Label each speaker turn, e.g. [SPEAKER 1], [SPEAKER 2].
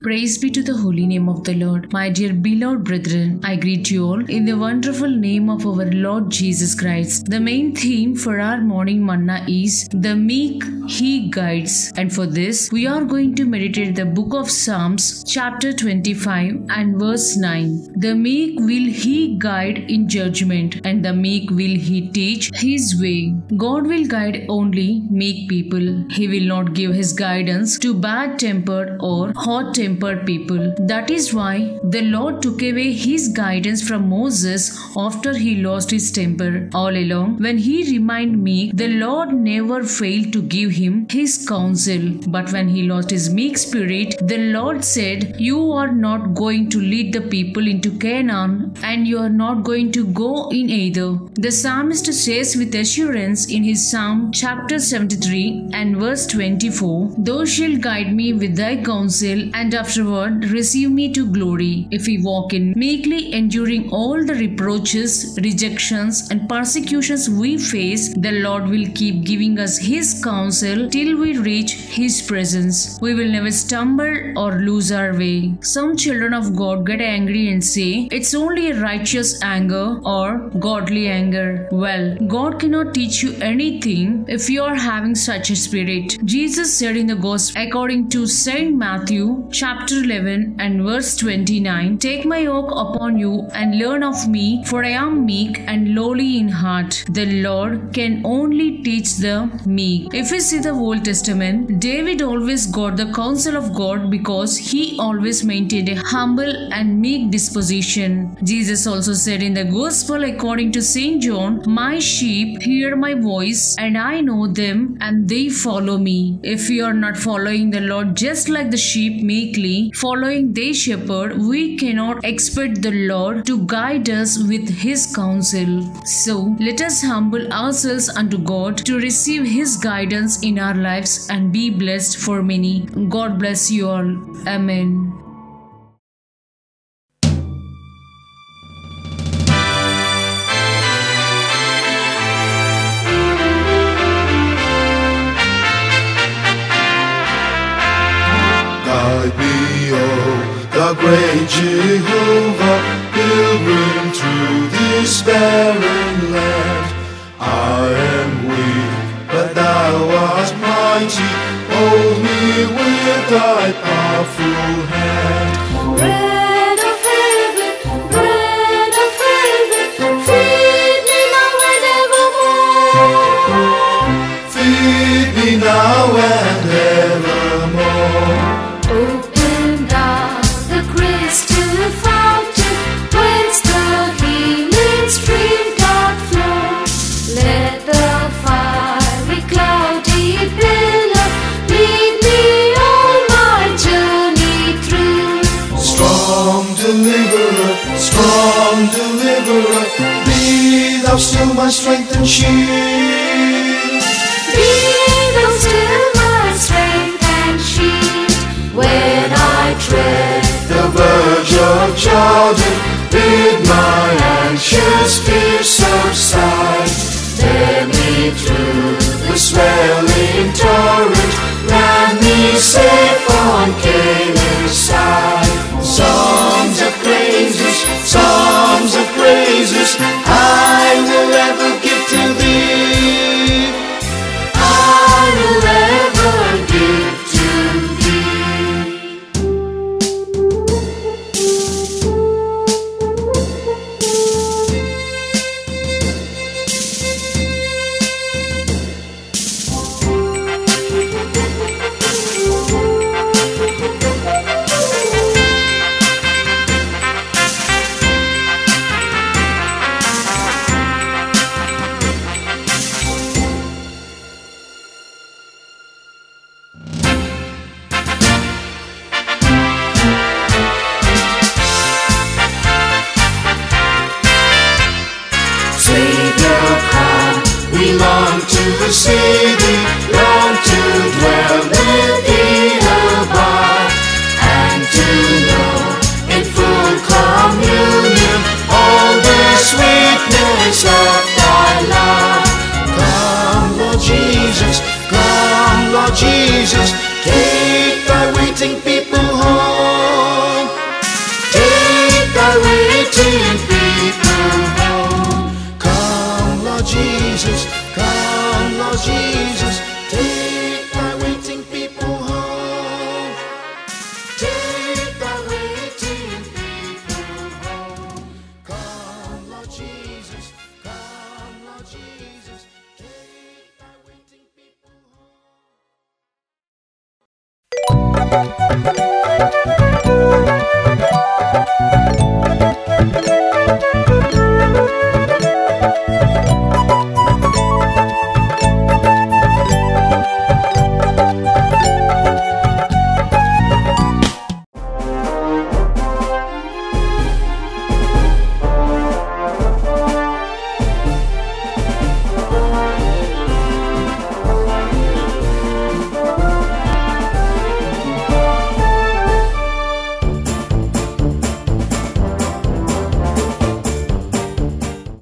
[SPEAKER 1] Praise be to the holy name of the Lord. My dear beloved brethren, I greet you all in the wonderful name of our Lord Jesus Christ. The main theme for our morning manna is the meek He guides, and for this we are going to meditate the book of Psalms chapter 25 and verse 9. The meek will He guide in judgment, and the meek will He teach His way. God will guide only meek people. He will not give His guidance to bad-tempered or hot-tempered people. That is why the Lord took away His guidance from Moses after he lost his temper. All along, when he remained meek, the Lord never failed to give him His counsel. But when he lost his meek spirit, the Lord said, "You are not going to lead the people into Canaan, and you are not going to go in either." The psalmist says with assurance in his Psalm chapter 73 and verse 24, "Thou shalt guide me with thy counsel, and afterward receive me to glory." If we walk in meekly, enduring all the reproaches, rejections, and persecutions we face, the Lord will keep giving us His counsel till we reach His presence. We will never stumble or lose our way. Some children of God get angry and say, "It's only a righteous anger or godly anger." Well, God cannot teach you anything if you are having such a spirit. Jesus said in the Gospel according to Saint Matthew chapter 11 and verse 29, "Take my yoke upon you and learn of me, for I am meek and lowly in heart." The Lord can only teach the meek. If we see the Old Testament, David always got the counsel of God because he always maintained a humble and meek disposition. Jesus also said in the Gospel according to Saint John, "My sheep hear my voice, and I know them, and they follow me." If we are not following the Lord just like the sheep meekly following their shepherd, we cannot expect the Lord to guide us with His counsel. So let us humble ourselves unto God to receive His guidance in our lives and be blessed for many. God bless you all. Amen.
[SPEAKER 2] Guide me, oh, the great Jehovah, pilgrim through this barren land. I am weak, but Thou art mighty. Hold me with Thy powerful hand.
[SPEAKER 3] Bread of heaven, feed me now and evermore.
[SPEAKER 2] Feed me now and evermore.
[SPEAKER 3] Open thou the crystal fountain, whence the healing stream doth flow. Let the fiery cloudy pillar lead me all my journey through.
[SPEAKER 2] Strong deliverer, be Thou still my strength and shield.
[SPEAKER 3] Be thou still my strength and shield. When I tread
[SPEAKER 2] The verge of Jordan, bid my anxious fears subside. Bear me through the swelling torrent, land me safe on Canaan's side. Songs of praises, I will ever give to Thee. I will ever give to Thee. Savior, come, we long to see Thee, long to dwell with Thee above, and to know in full communion all the sweetness of Thy love. Come, Lord Jesus, take Thy waiting people home.
[SPEAKER 3] Thank you.